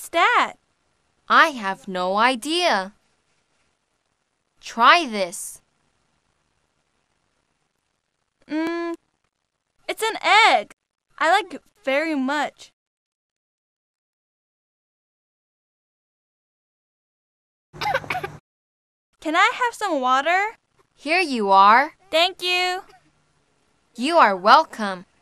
What's that? I have no idea. Try this. It's an egg. I like it very much. Can I have some water? Here you are. Thank you. You are welcome.